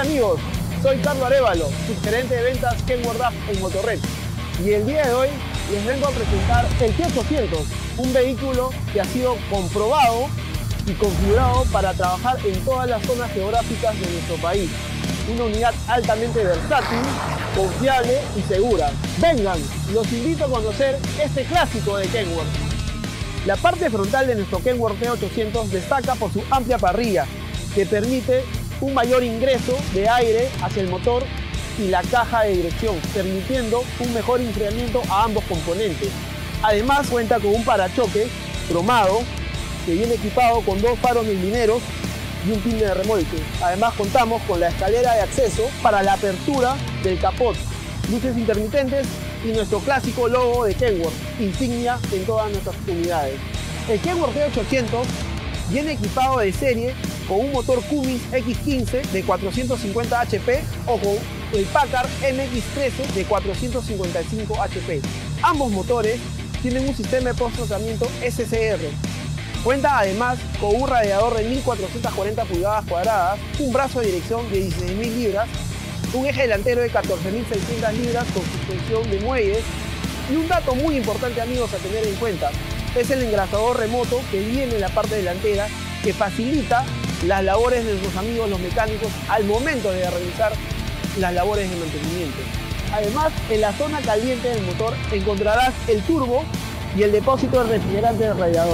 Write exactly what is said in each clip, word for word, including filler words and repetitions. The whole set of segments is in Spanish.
Hola amigos, soy Carlos Arévalo, subgerente de ventas Kenworth D A F en Motorred. Y el día de hoy les vengo a presentar el T ochocientos, un vehículo que ha sido comprobado y configurado para trabajar en todas las zonas geográficas de nuestro país. Una unidad altamente versátil, confiable y segura. Vengan, los invito a conocer este clásico de Kenworth. La parte frontal de nuestro Kenworth T ochocientos destaca por su amplia parrilla, que permite un mayor ingreso de aire hacia el motor y la caja de dirección, permitiendo un mejor enfriamiento a ambos componentes. Además cuenta con un parachoques cromado que viene equipado con dos faros neblineros y un pin de remolque. Además contamos con la escalera de acceso para la apertura del capot, luces intermitentes y nuestro clásico logo de Kenworth, insignia en todas nuestras unidades. El Kenworth T ochocientos viene equipado de serie con un motor Cummins X quince de cuatrocientos cincuenta H P o con el Packard M X trece de cuatrocientos cincuenta y cinco H P. Ambos motores tienen un sistema de post-tratamiento S C R. Cuenta además con un radiador de mil cuatrocientas cuarenta pulgadas cuadradas, un brazo de dirección de dieciséis mil libras, un eje delantero de catorce mil seiscientas libras con suspensión de muelles y un dato muy importante, amigos, a tener en cuenta es el engrasador remoto que viene en la parte delantera, que facilita las labores de nuestros amigos los mecánicos al momento de realizar las labores de mantenimiento. Además, en la zona caliente del motor encontrarás el turbo y el depósito de refrigerante del radiador.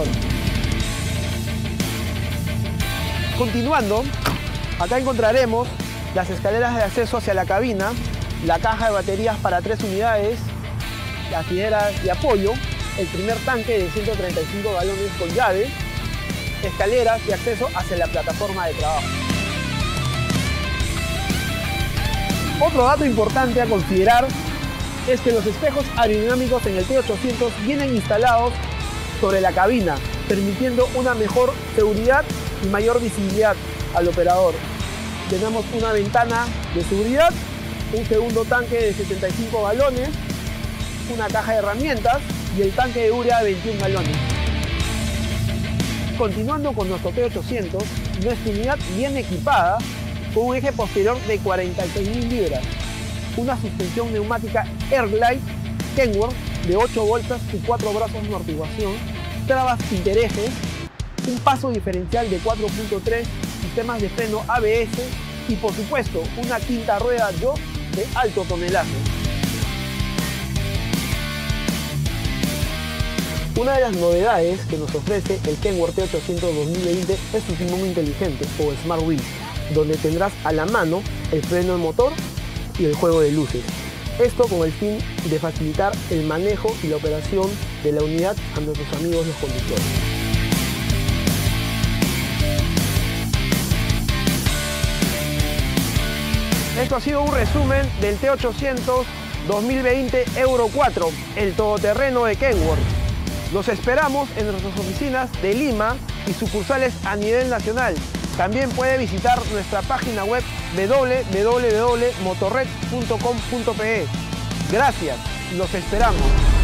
Continuando, acá encontraremos las escaleras de acceso hacia la cabina, la caja de baterías para tres unidades, las hileras de apoyo, el primer tanque de ciento treinta y cinco galones con llave, escaleras de acceso hacia la plataforma de trabajo. Otro dato importante a considerar es que los espejos aerodinámicos en el T ochocientos vienen instalados sobre la cabina, permitiendo una mejor seguridad y mayor visibilidad al operador. Tenemos una ventana de seguridad, un segundo tanque de setenta y cinco galones, una caja de herramientas y el tanque de urea de veintiún galones. Continuando con nuestro T ochocientos, nuestra unidad viene equipada con un eje posterior de cuarenta y seis mil libras, una suspensión neumática Airglide Kenworth de ocho bolsas y cuatro brazos de amortiguación, trabas interejes, un paso diferencial de cuatro punto tres, sistemas de freno A B S y por supuesto una quinta rueda J O S de alto tonelaje. Una de las novedades que nos ofrece el Kenworth T ochocientos dos mil veinte es su timón inteligente o Smart Wheel, donde tendrás a la mano el freno de motor y el juego de luces. Esto con el fin de facilitar el manejo y la operación de la unidad a nuestros amigos los conductores. Esto ha sido un resumen del T ochocientos dos mil veinte Euro cuatro, el todoterreno de Kenworth. Los esperamos en nuestras oficinas de Lima y sucursales a nivel nacional. También puede visitar nuestra página web w w w punto motorred punto com punto pe. Gracias, los esperamos.